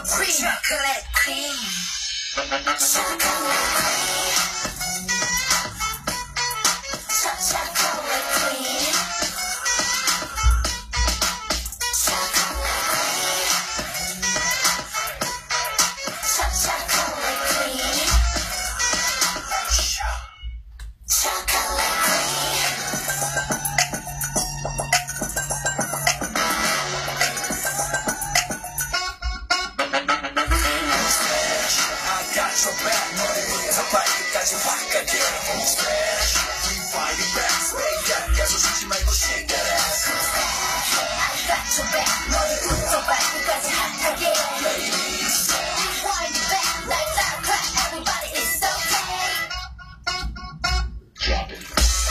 queen, chocolate queen, chocolate queen, chocolate queen, chocolate queen, chocolate queen. So bad, 머리부터 발끝까지 확 가게 From scratch, we fighting back Stay 계속 쉬지 말고 shake that ass I got your back 머리부터 발끝까지 핫하게 Ladies, we fighting back Like that clap, everybody it's okay Drop it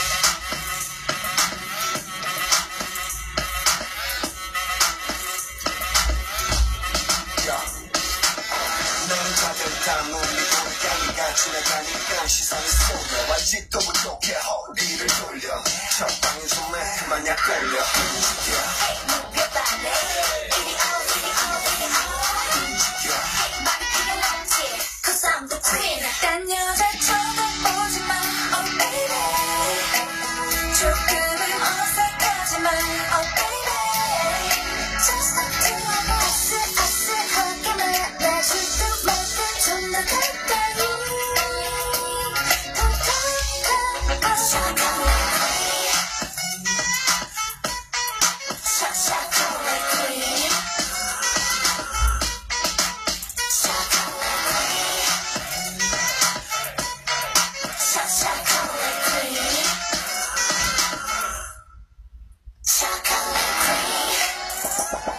가득한 눈이 고리가니까 지나가니까 시선이 쏠려 아직도 부족해 허리를 돌려 첫 방에 손에 그만 약 걸려 움직여 Move your body 이리 out 이리 out 이리 out 움직여 말이 크게 났지 Cause I'm the queen 딴 여자 쳐다보지 마 Oh baby 조금은 어색하지만 Oh baby Just stop to 아슬아슬하게 말아줄까 좀 더 가까이 더 다가가 Chocolate queen Chocolate queen Chocolate queen